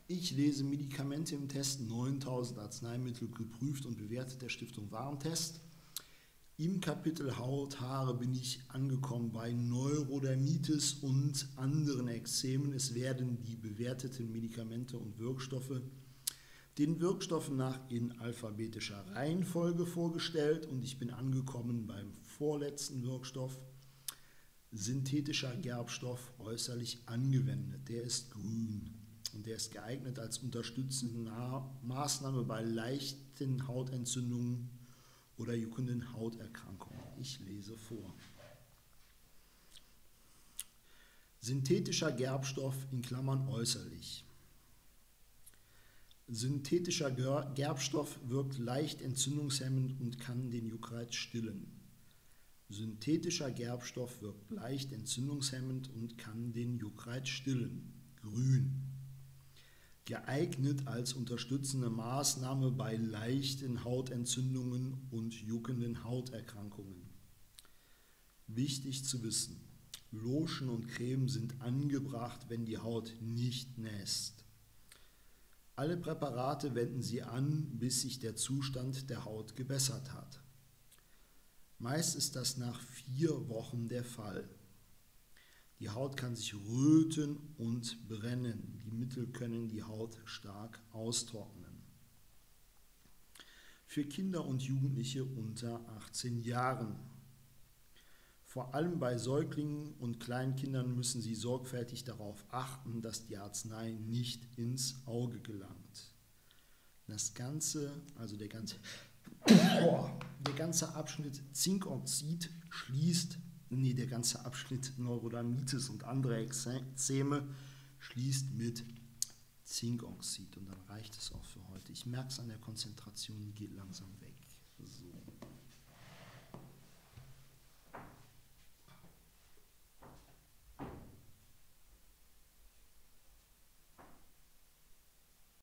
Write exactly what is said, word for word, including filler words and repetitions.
Ich lese Medikamente im Test, neuntausend Arzneimittel geprüft und bewertet der Stiftung Warentest. Im Kapitel Haut, Haare bin ich angekommen bei Neurodermitis und anderen Ekzemen. Es werden die bewerteten Medikamente und Wirkstoffe den Wirkstoffen nach in alphabetischer Reihenfolge vorgestellt und ich bin angekommen beim vorletzten Wirkstoff, synthetischer Gerbstoff, äußerlich angewendet. Der ist grün und der ist geeignet als unterstützende Maßnahme bei leichten Hautentzündungen oder juckenden Hauterkrankungen. Ich lese vor. Synthetischer Gerbstoff in Klammern äußerlich. Synthetischer Gerbstoff wirkt leicht entzündungshemmend und kann den Juckreiz stillen. Synthetischer Gerbstoff wirkt leicht entzündungshemmend und kann den Juckreiz stillen. Grün. Geeignet als unterstützende Maßnahme bei leichten Hautentzündungen und juckenden Hauterkrankungen. Wichtig zu wissen: Lotion und Creme sind angebracht, wenn die Haut nicht nässt. Alle Präparate wenden Sie an, bis sich der Zustand der Haut gebessert hat. Meist ist das nach vier Wochen der Fall. Die Haut kann sich röten und brennen. Die Mittel können die Haut stark austrocknen. Für Kinder und Jugendliche unter achtzehn Jahren. Vor allem bei Säuglingen und Kleinkindern müssen Sie sorgfältig darauf achten, dass die Arznei nicht ins Auge gelangt. Das Ganze, also der ganze, der ganze Abschnitt Zinkoxid schließt, nee, der ganze Abschnitt Neurodermitis und andere Ekzeme schließt mit Zinkoxid und dann reicht es auch für heute. Ich merke es an der Konzentration, die geht langsam weg. So.